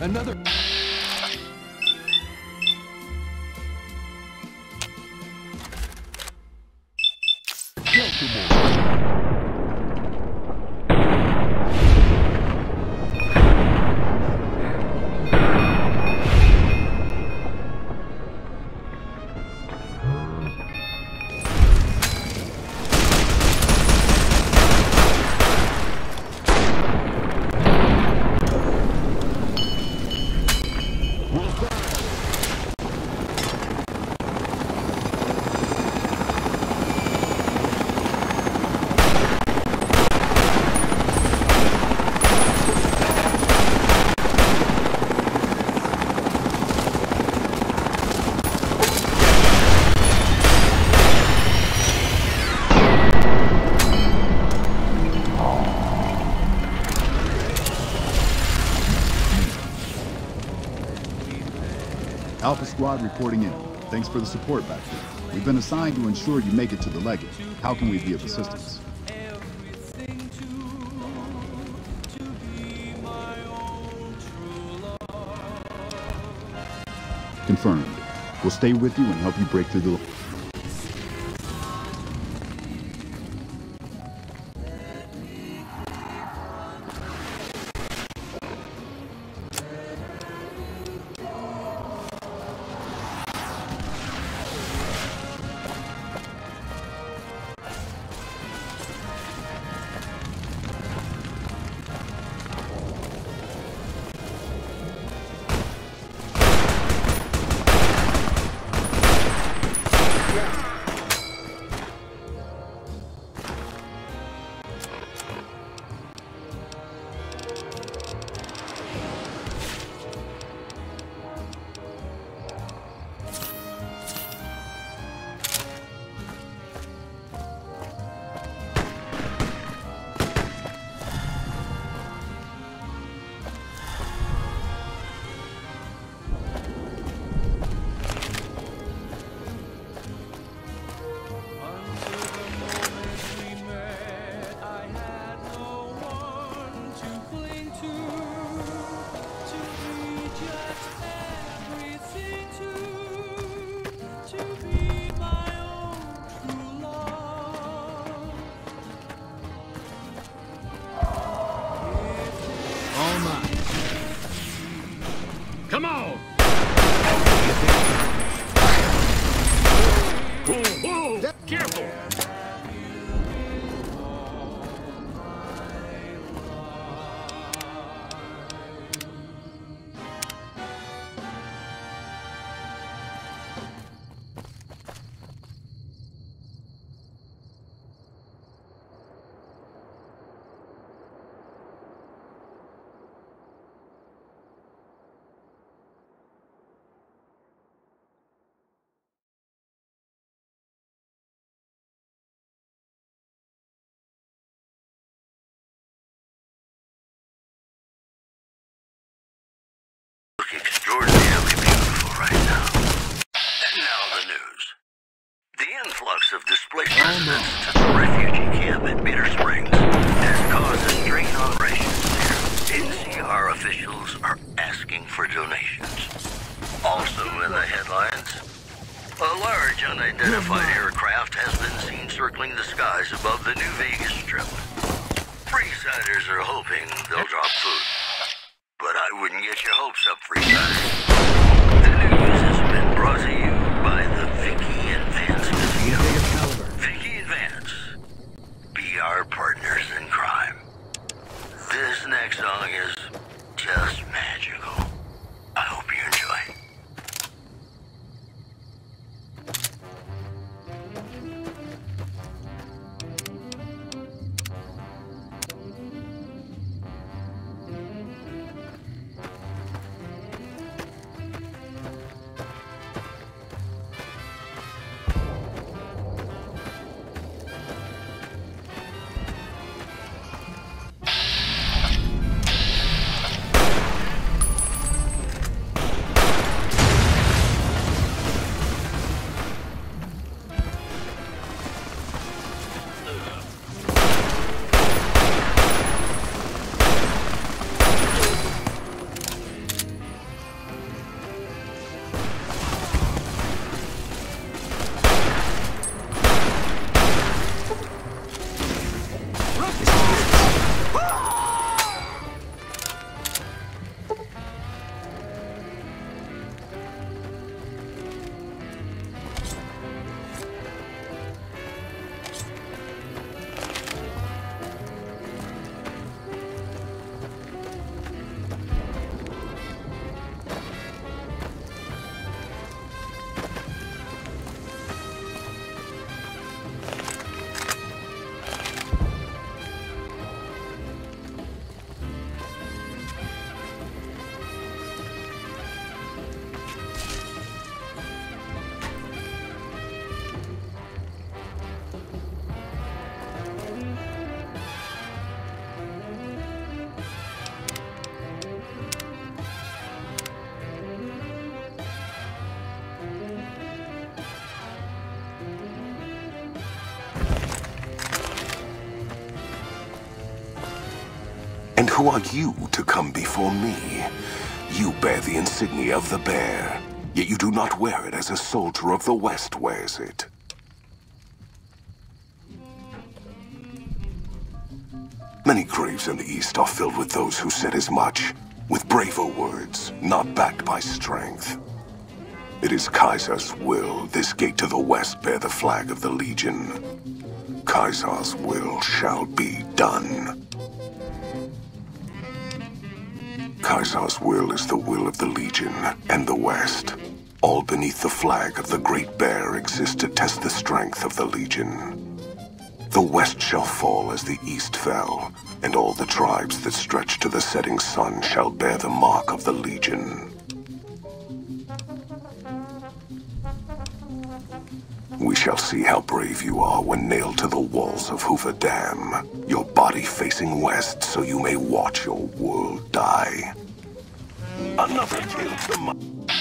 Another... Alpha Squad reporting in. Thanks for the support back there. We've been assigned to ensure you make it to the Legate. How can we be of assistance? Confirmed. We'll stay with you and help you break through the... Come on! Whoa, whoa! Careful! Extraordinarily beautiful right now. And now the news. The influx of displaced residents to the refugee camp at Bitter Springs has caused a strain on rations there. NCR officials are asking for donations. Also in the headlines, a large unidentified aircraft has been seen circling the skies above the New Vegas Strip. Freesiders are hoping they'll drop food. But I wouldn't get your hopes up, Freesiders. The news has been brought to you by the Vicky and Vance Casino. Vicky and Vance, be our partners in crime. This next song is just magical. I hope you enjoy. who are you to come before me? You bear the insignia of the bear, yet you do not wear it as a soldier of the West wears it. Many graves in the East are filled with those who said as much, with braver words, not backed by strength. It is Kaiser's will this gate to the West bear the flag of the Legion. Kaiser's will shall be done. Kaiser's will is the will of the Legion and the West. All beneath the flag of the Great Bear exist to test the strength of the Legion. The West shall fall as the East fell, and all the tribes that stretch to the setting sun shall bear the mark of the Legion. We shall see how brave you are when nailed to the walls of Hoover Dam, your body facing west so you may watch your world die. Another tale from my...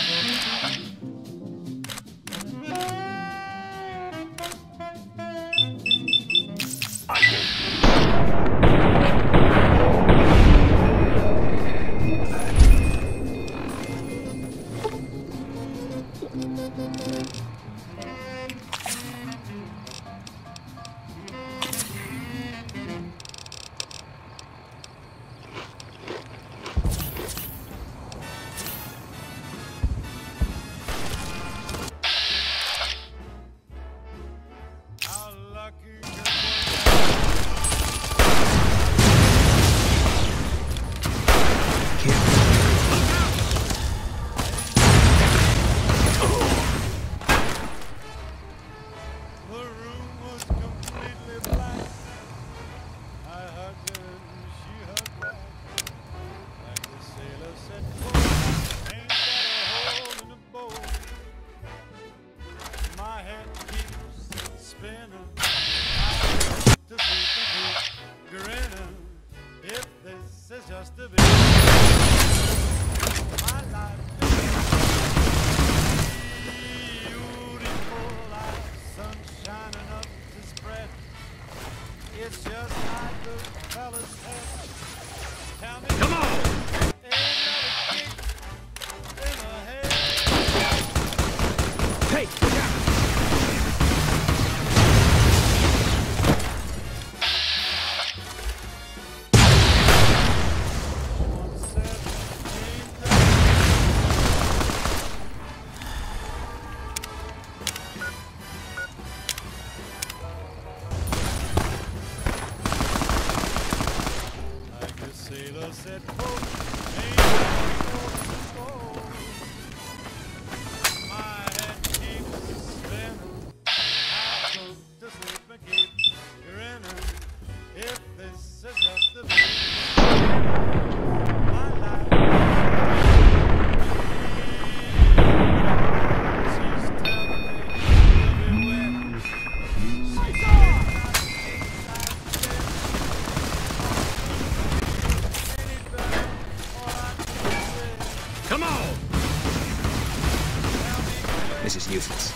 This is useless.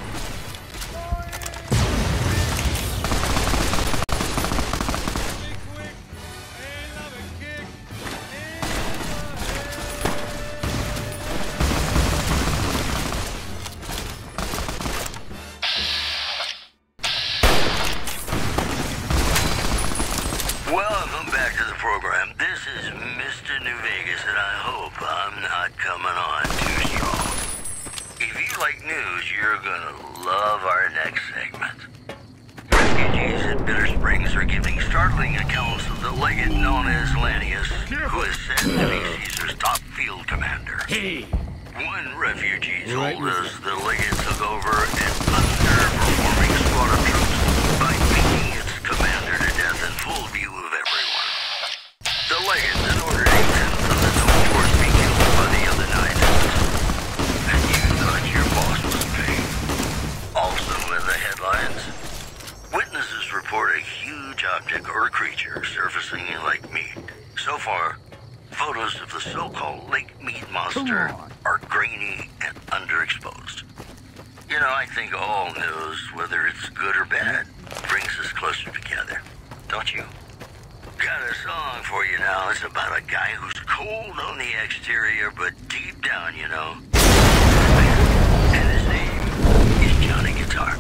Welcome back to the program. This is Mr. New Vegas, and I hope I'm not coming on too strong. If you like news, you're gonna love our next segment. Refugees at Bitter Springs are giving startling accounts of the legate known as Lanius, who is said to be Caesar's top field commander. Hey! One refugee told us the legate took over an underperforming squad of troops by beating its commander to death in full view of everyone. The legate then ordered 8/10 of the known force be killed by the other 9/10. And you thought your boss was paid. Also in the headlines, witnesses report a huge object or creature surfacing in Lake Mead. So far, photos of the so-called Lake Mead monster are grainy and underexposed. You know, I think all news, whether it's good or bad, brings us closer together. Don't you? Got a song for you now. It's about a guy who's cold on the exterior, but deep down, you know. And his name is Johnny Guitar.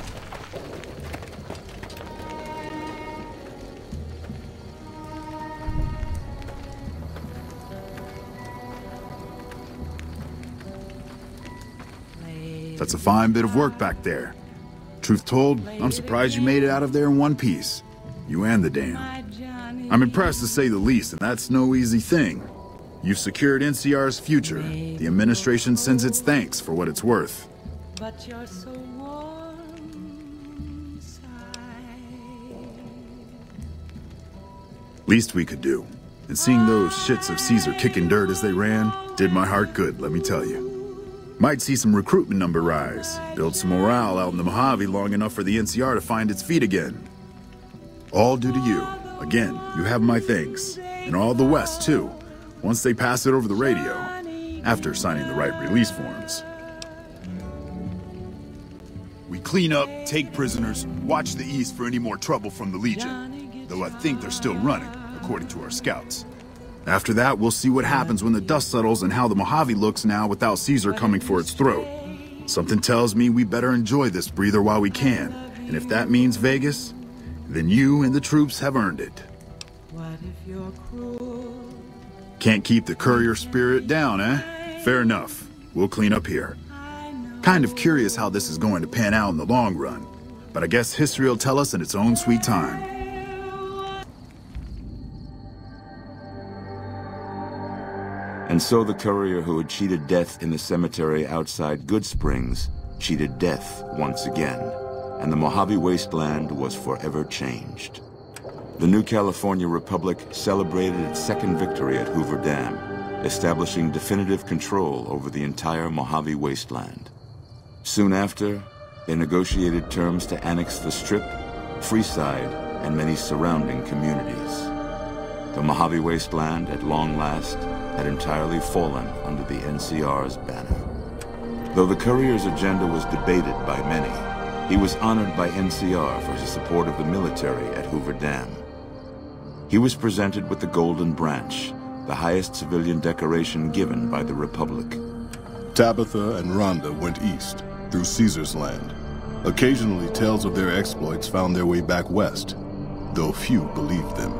That's a fine bit of work back there. Truth told, I'm surprised you made it out of there in one piece. You and the dam. I'm impressed to say the least, and that's no easy thing. You've secured NCR's future. The administration sends its thanks for what it's worth. But you're so warm inside. Least we could do. And seeing those shits of Caesar kicking dirt as they ran did my heart good, let me tell you. Might see some recruitment number rise, build some morale out in the Mojave long enough for the NCR to find its feet again. All due to you. Again, you have my thanks. And all the West, too, once they pass it over the radio, after signing the right release forms. We clean up, take prisoners, watch the East for any more trouble from the Legion, though I think they're still running, according to our scouts. After that, we'll see what happens when the dust settles and how the Mojave looks now without Caesar coming for its throat. Something tells me we better enjoy this breather while we can, and if that means Vegas, then you and the troops have earned it. What if you're cruel? Can't keep the courier spirit down, eh? Fair enough. We'll clean up here. Kind of curious how this is going to pan out in the long run, but I guess history will tell us in its own sweet time. And so the courier who had cheated death in the cemetery outside Good Springs cheated death once again, and the Mojave wasteland was forever changed. The new California Republic celebrated its second victory at Hoover Dam, establishing definitive control over the entire Mojave wasteland. Soon after, they negotiated terms to annex the Strip, Freeside, and many surrounding communities. The Mojave wasteland, at long last, had entirely fallen under the NCR's banner. Though the courier's agenda was debated by many, he was honored by NCR for his support of the military at Hoover Dam. He was presented with the Golden Branch, the highest civilian decoration given by the Republic. Tabitha and Rhonda went east, through Caesar's land. Occasionally, tales of their exploits found their way back west, though few believed them.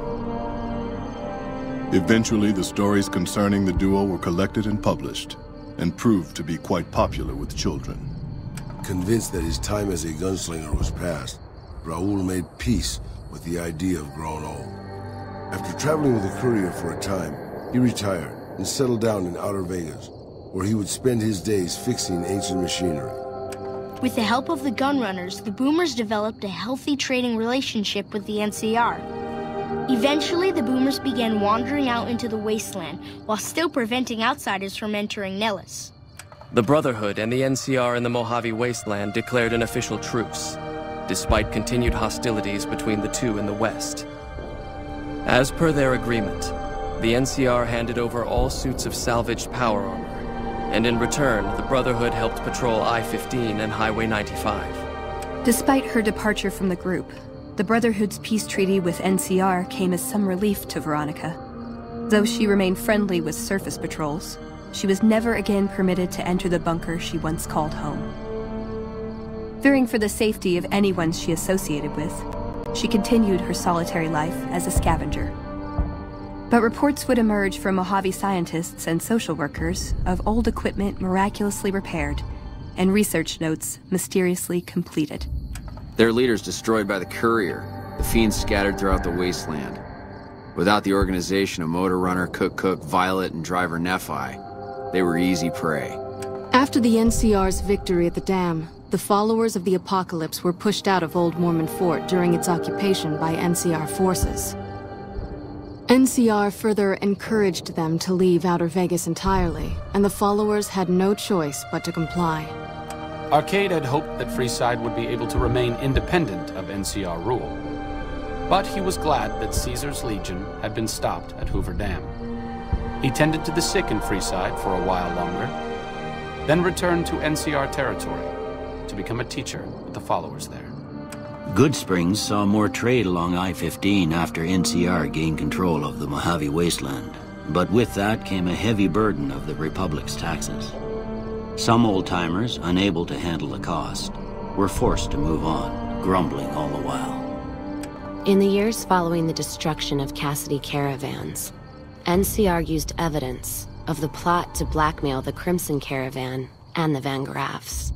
Eventually, the stories concerning the duo were collected and published, and proved to be quite popular with children. Convinced that his time as a gunslinger was past, Raul made peace with the idea of growing old. After traveling with the courier for a time, he retired and settled down in outer Vegas, where he would spend his days fixing ancient machinery. With the help of the gunrunners, the Boomers developed a healthy trading relationship with the NCR. Eventually, the Boomers began wandering out into the wasteland, while still preventing outsiders from entering Nellis. The Brotherhood and the NCR in the Mojave wasteland declared an official truce, despite continued hostilities between the two in the west. As per their agreement, the NCR handed over all suits of salvaged power armor, and in return, the Brotherhood helped patrol I-15 and Highway 95. Despite her departure from the group, the Brotherhood's peace treaty with NCR came as some relief to Veronica. Though she remained friendly with surface patrols, she was never again permitted to enter the bunker she once called home. Fearing for the safety of anyone she associated with, she continued her solitary life as a scavenger. But reports would emerge from Mojave scientists and social workers of old equipment miraculously repaired, and research notes mysteriously completed. Their leaders destroyed by the courier, the fiends scattered throughout the wasteland. Without the organization of Motor Runner, Cook, Violet, and Driver Nephi, they were easy prey. After the NCR's victory at the dam, the followers of the Apocalypse were pushed out of Old Mormon Fort during its occupation by NCR forces. NCR further encouraged them to leave Outer Vegas entirely, and the followers had no choice but to comply. Arcade had hoped that Freeside would be able to remain independent of NCR rule. But he was glad that Caesar's Legion had been stopped at Hoover Dam. He tended to the sick in Freeside for a while longer, then returned to NCR territory to become a teacher with the followers there. Goodsprings saw more trade along I-15 after NCR gained control of the Mojave Wasteland, but with that came a heavy burden of the Republic's taxes. Some old-timers, unable to handle the cost, were forced to move on, grumbling all the while. In the years following the destruction of Cassidy caravans, NCR used evidence of the plot to blackmail the Crimson Caravan and the Van Graffs.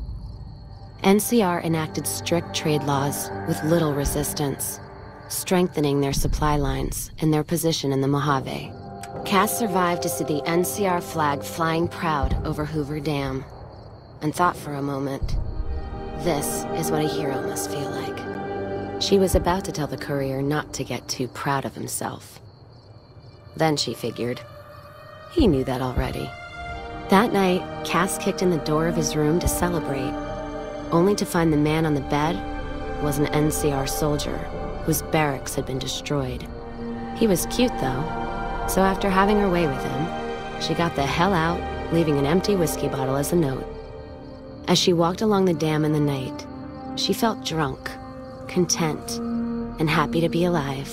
NCR enacted strict trade laws with little resistance, strengthening their supply lines and their position in the Mojave. Cass survived to see the NCR flag flying proud over Hoover Dam, and thought for a moment, this is what a hero must feel like. She was about to tell the courier not to get too proud of himself. Then she figured, he knew that already. That night, Cass kicked in the door of his room to celebrate, only to find the man on the bed was an NCR soldier whose barracks had been destroyed. He was cute, though, so after having her way with him, she got the hell out, leaving an empty whiskey bottle as a note. As she walked along the dam in the night, she felt drunk, content, and happy to be alive.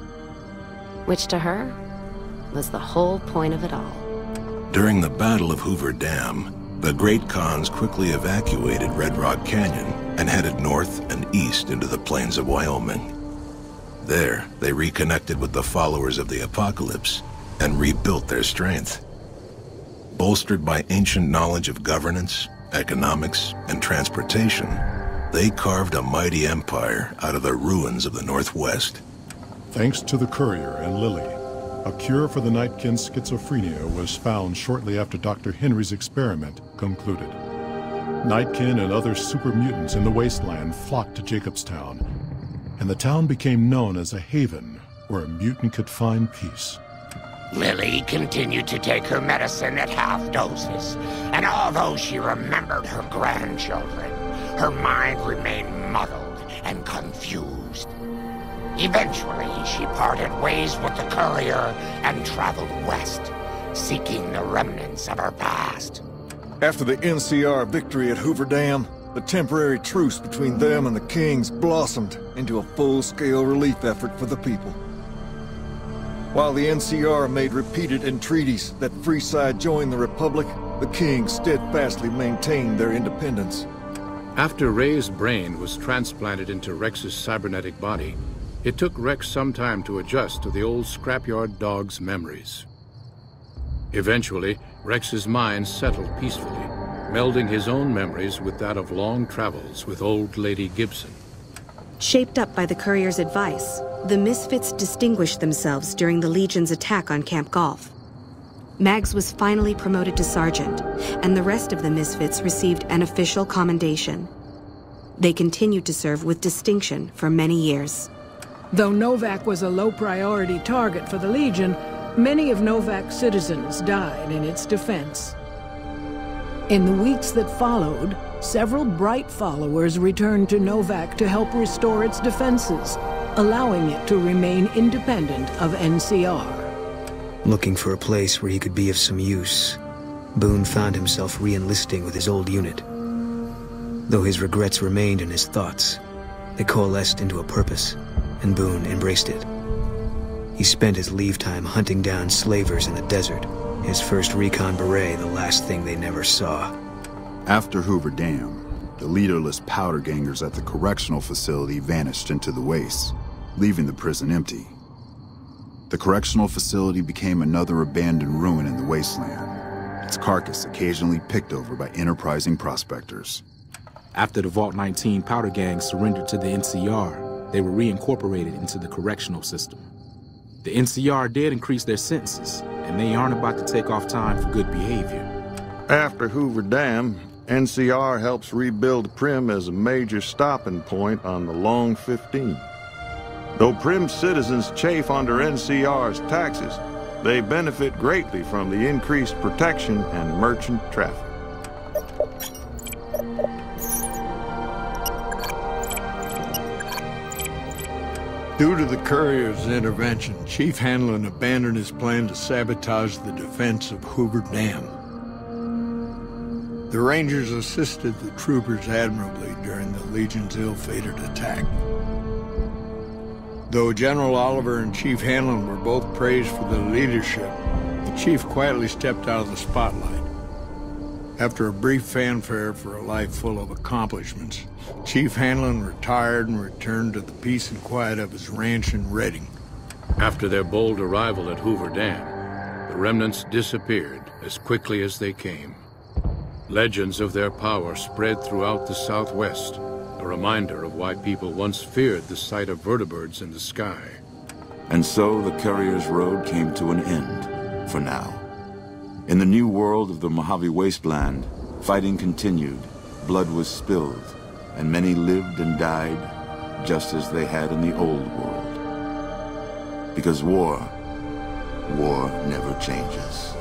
Which to her was the whole point of it all. During the Battle of Hoover Dam, the Great Khans quickly evacuated Red Rock Canyon and headed north and east into the plains of Wyoming. There, they reconnected with the followers of the Apocalypse and rebuilt their strength. Bolstered by ancient knowledge of governance, economics, and transportation, they carved a mighty empire out of the ruins of the Northwest. Thanks to the courier and Lily, a cure for the Nightkin's schizophrenia was found shortly after Dr. Henry's experiment concluded. Nightkin and other super mutants in the wasteland flocked to Jacobstown, and the town became known as a haven where a mutant could find peace. Lily continued to take her medicine at half doses, and although she remembered her grandchildren, her mind remained muddled and confused. Eventually, she parted ways with the courier and traveled west, seeking the remnants of her past. After the NCR victory at Hoover Dam, the temporary truce between them and the Kings blossomed into a full-scale relief effort for the people. While the NCR made repeated entreaties that Freeside join the Republic, the Kings steadfastly maintained their independence. After Ray's brain was transplanted into Rex's cybernetic body, it took Rex some time to adjust to the old scrapyard dog's memories. Eventually, Rex's mind settled peacefully, melding his own memories with that of long travels with old Lady Gibson. Shaped up by the courier's advice, the Misfits distinguished themselves during the Legion's attack on Camp Golf. Mags was finally promoted to sergeant, and the rest of the Misfits received an official commendation. They continued to serve with distinction for many years. Though Novak was a low-priority target for the Legion, many of Novak's citizens died in its defense. In the weeks that followed, several bright followers returned to Novak to help restore its defenses, allowing it to remain independent of NCR. Looking for a place where he could be of some use, Boone found himself re-enlisting with his old unit. Though his regrets remained in his thoughts, they coalesced into a purpose, and Boone embraced it. He spent his leave time hunting down slavers in the desert, his first recon beret the last thing they never saw. After Hoover Dam, the leaderless powder gangers at the correctional facility vanished into the wastes, leaving the prison empty. The correctional facility became another abandoned ruin in the wasteland, its carcass occasionally picked over by enterprising prospectors. After the Vault 19 powder gang surrendered to the NCR, they were reincorporated into the correctional system. The NCR did increase their sentences, and they aren't about to take off time for good behavior. After Hoover Dam, NCR helps rebuild Prim as a major stopping point on the Long 15. Though Prim's citizens chafe under NCR's taxes, they benefit greatly from the increased protection and merchant traffic. Due to the courier's intervention, Chief Hanlon abandoned his plan to sabotage the defense of Hoover Dam. The Rangers assisted the troopers admirably during the Legion's ill-fated attack. Though General Oliver and Chief Hanlon were both praised for their leadership, the Chief quietly stepped out of the spotlight. After a brief fanfare for a life full of accomplishments, Chief Hanlon retired and returned to the peace and quiet of his ranch in Redding. After their bold arrival at Hoover Dam, the remnants disappeared as quickly as they came. Legends of their power spread throughout the Southwest, a reminder of why people once feared the sight of vertibirds in the sky. And so the Courier's Road came to an end, for now. In the new world of the Mojave Wasteland, fighting continued, blood was spilled, and many lived and died just as they had in the old world. Because war never changes.